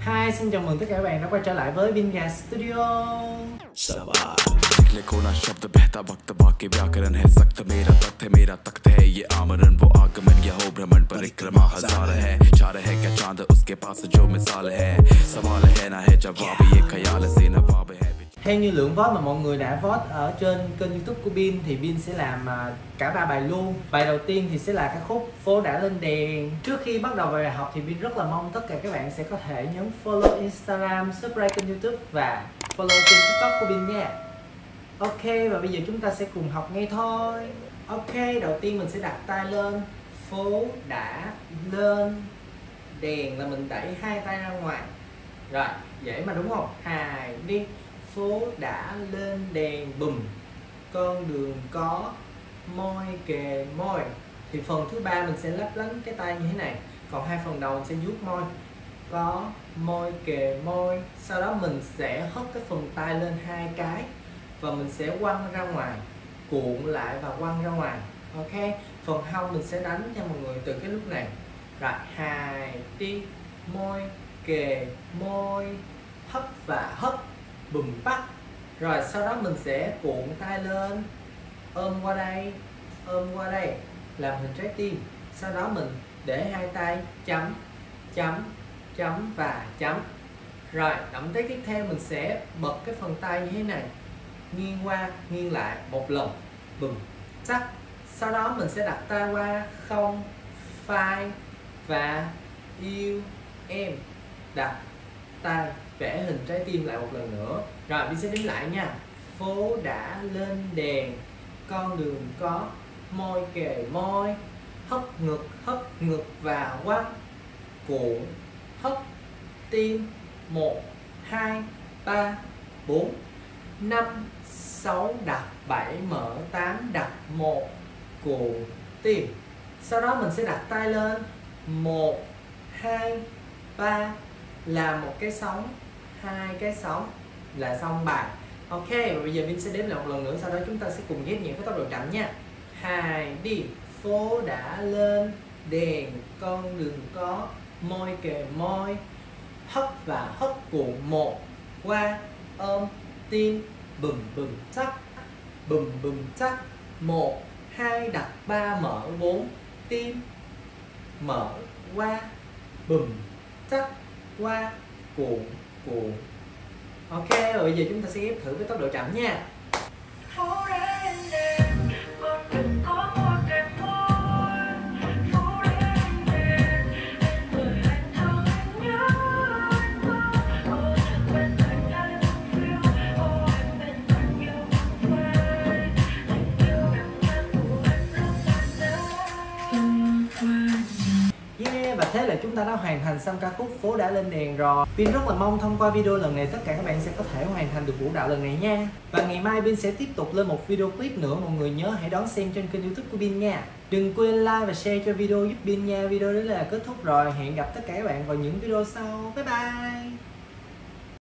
Hi, xin chào mừng tất cả các bạn đã quay trở lại với Binga Studio. लिखो ना शब्द बहता वक्त बाकी व्याकरण है सख्त मेरा तख्त है मेरा तख्त है ये आमरण वो आगमन यह हो भ्रमण परिक्रमा हजार है चार है क्या चांद उसके पास जो मिसाल है सवाल है ना है जवाब ये ख्याल से नवाब है। Theo như lượng vote mà mọi người đã vote ở trên kênh YouTube của Bin thì Bin sẽ làm cả 3 bài luôn. Bài đầu tiên thì sẽ là ca khúc Phố Đã Lên Đèn. Trước khi bắt đầu bài học thì Bin rất là mong tất cả các bạn sẽ có thể nhấn follow Instagram, subscribe kênh YouTube và follow kênh TikTok của Bin nha. Ok, và bây giờ chúng ta sẽ cùng học ngay thôi. Ok, đầu tiên mình sẽ đặt tay lên. Phố đã lên đèn là mình đẩy hai tay ra ngoài. Rồi, dễ mà đúng không? Hai, đi. Phố đã lên đèn bùm, con đường có môi kề môi. Thì phần thứ ba mình sẽ lấp lánh cái tay như thế này, còn hai phần đầu mình sẽ vuốt môi, có môi kề môi. Sau đó mình sẽ hất cái phần tay lên hai cái và mình sẽ quăng ra ngoài, cuộn lại và quăng ra ngoài. Ok, phần hông mình sẽ đánh cho mọi người từ cái lúc này. Rồi, hai, đi. Môi kề môi, hất và hất, bùm bắt. Rồi sau đó mình sẽ cuộn tay lên, ôm qua đây làm hình trái tim. Sau đó mình để hai tay chấm chấm chấm và chấm. Rồi động tác tiếp theo mình sẽ bật cái phần tay như thế này, nghiêng qua nghiêng lại một lần, bùm sắc. Sau đó mình sẽ đặt tay qua không phai và yêu em, đặt tay vẽ hình trái tim lại một lần nữa. Rồi mình sẽ đếm lại nha. Phố đã lên đèn, con đường có môi kề môi, hất ngực và quăng, cuộn, hất tim. 1 2 3 4 5 6 đặt 7 mở 8 đặt 1 cuộn tim. Sau đó mình sẽ đặt tay lên 1 2 3 là một cái sóng, hai cái sóng là xong bài. Ok, và bây giờ Vin sẽ đếm lại một lần nữa, sau đó chúng ta sẽ cùng ghép nhịp với tốc độ chậm nha. 2 đi. Phố đã lên đèn, con đường có môi kề môi, hất và hất cuộn. 1 qua ôm tim, bùm bùm chắc, bùm bùm chắc. 1 2 đặt 3 mở 4 tim, mở qua bùm chắc, qua cuộn cuộn. Ok, rồi bây giờ chúng ta sẽ ghép thử với tốc độ chậm nha. Và thế là chúng ta đã hoàn thành xong ca khúc Phố Đã Lên Đèn rồi. Bin rất là mong thông qua video lần này tất cả các bạn sẽ có thể hoàn thành được vũ đạo lần này nha. Và ngày mai Bin sẽ tiếp tục lên một video clip nữa, mọi người nhớ hãy đón xem trên kênh YouTube của Bin nha. Đừng quên like và share cho video giúp Bin nha. Video đó là kết thúc rồi, hẹn gặp tất cả các bạn vào những video sau. Bye bye.